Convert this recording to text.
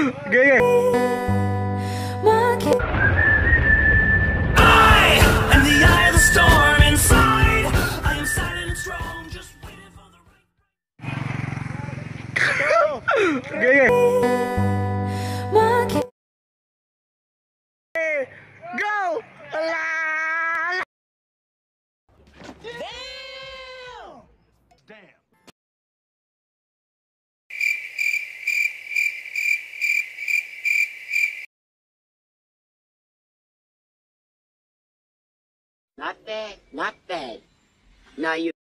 Okay. And the eye of the storm inside. I am silent and strong, just waiting for the right. Okay. Go! La! Damn. Not bad, not bad. Now you